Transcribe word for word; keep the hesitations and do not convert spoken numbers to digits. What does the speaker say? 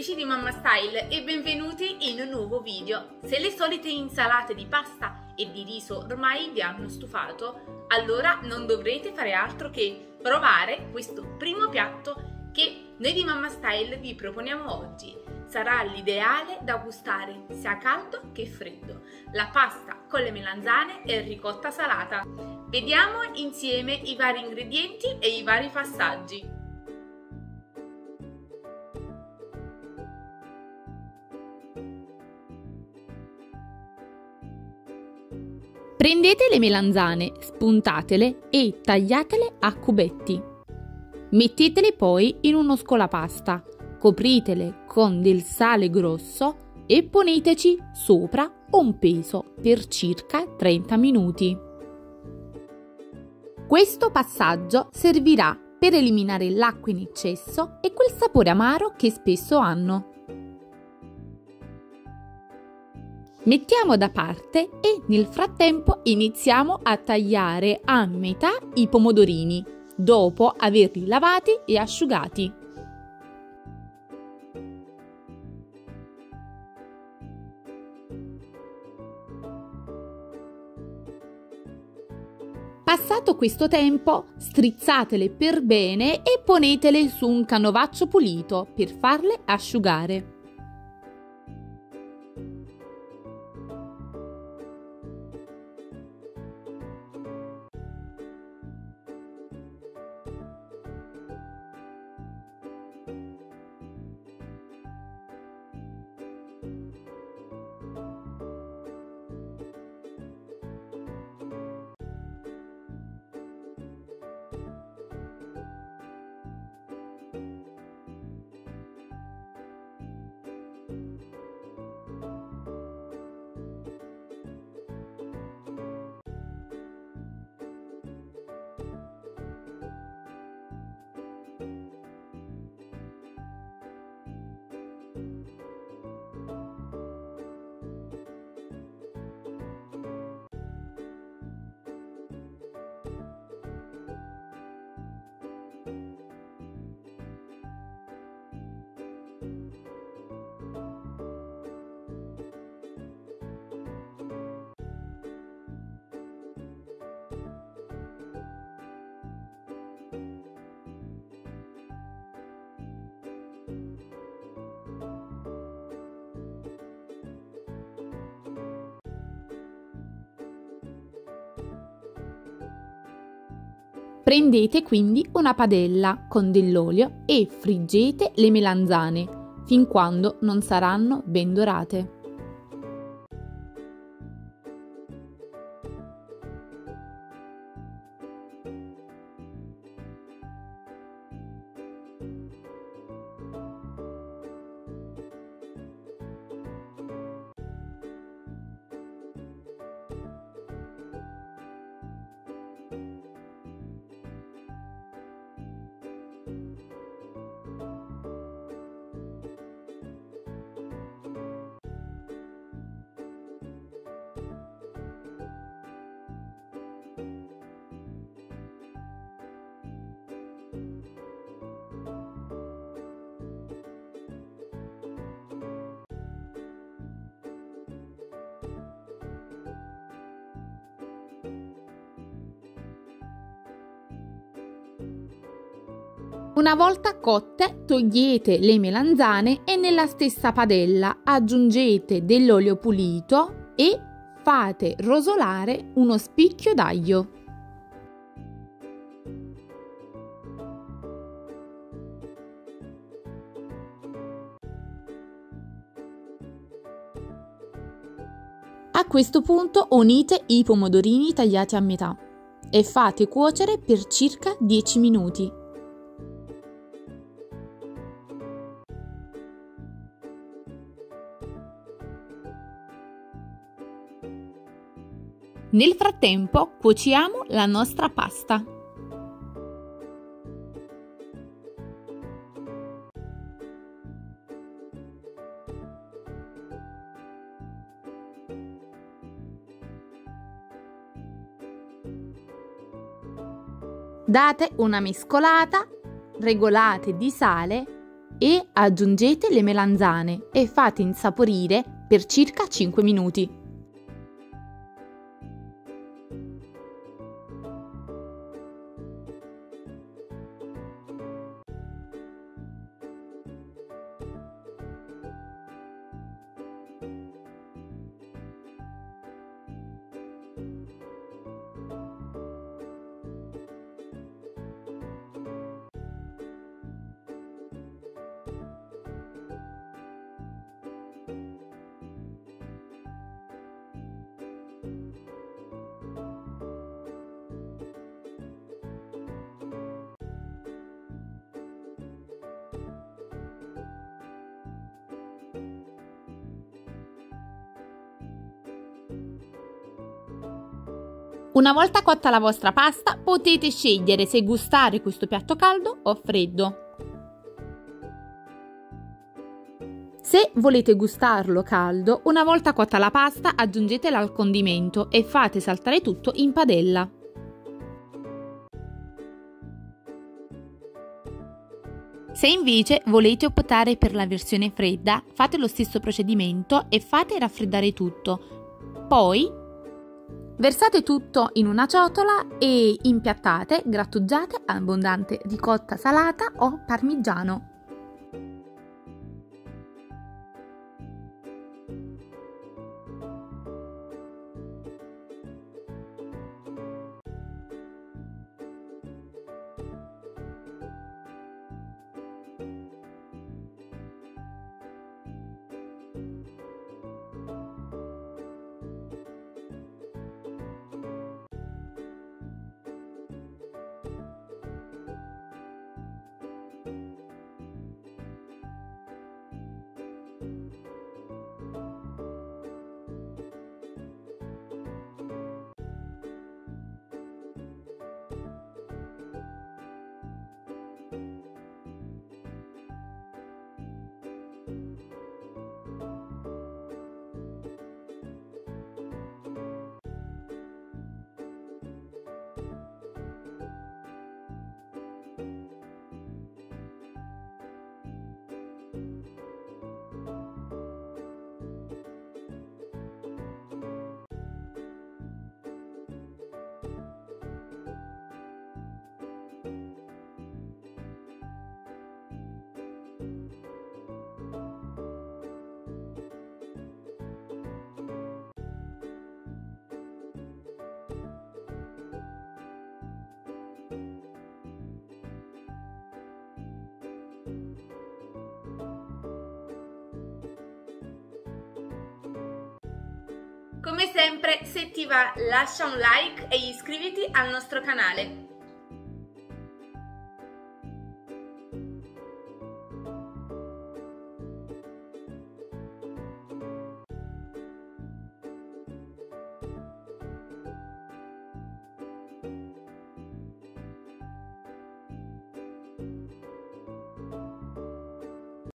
amici di Mamma Style e benvenuti in un nuovo video. Se le solite insalate di pasta e di riso ormai vi hanno stufato, allora non dovrete fare altro che provare questo primo piatto che noi di Mamma Style vi proponiamo oggi. Sarà l'ideale da gustare sia caldo che freddo. La pasta con le melanzane e ricotta salata. Vediamo insieme i vari ingredienti e i vari passaggi. Prendete le melanzane, spuntatele e tagliatele a cubetti. Mettetele poi in uno scolapasta, copritele con del sale grosso e poneteci sopra un peso per circa trenta minuti. Questo passaggio servirà per eliminare l'acqua in eccesso e quel sapore amaro che spesso hanno. Mettiamo da parte e nel frattempo iniziamo a tagliare a metà i pomodorini, dopo averli lavati e asciugati. Passato questo tempo, strizzatele per bene e ponetele su un canovaccio pulito per farle asciugare. Prendete quindi una padella con dell'olio e friggete le melanzane fin quando non saranno ben dorate. Una volta cotte, togliete le melanzane e nella stessa padella aggiungete dell'olio pulito e fate rosolare uno spicchio d'aglio. A questo punto unite i pomodorini tagliati a metà e fate cuocere per circa dieci minuti. Nel frattempo cuociamo la nostra pasta. Date una mescolata, regolate di sale e aggiungete le melanzane e fate insaporire per circa cinque minuti. Una volta cotta la vostra pasta, potete scegliere se gustare questo piatto caldo o freddo. Se volete gustarlo caldo, una volta cotta la pasta, aggiungetela al condimento e fate saltare tutto in padella. Se invece volete optare per la versione fredda, fate lo stesso procedimento e fate raffreddare tutto. Poi versate tutto in una ciotola e impiattate, grattugiate abbondante ricotta salata o parmigiano. Come sempre, se ti va lascia un like e iscriviti al nostro canale.